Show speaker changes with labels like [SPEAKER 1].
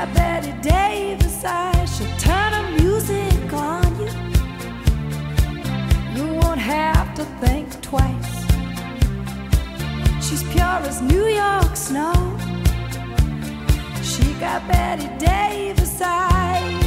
[SPEAKER 1] got Bette Davis eyes. She'll turn her music on you. You won't have to think twice. She's pure as New York snow. She got Bette Davis eyes.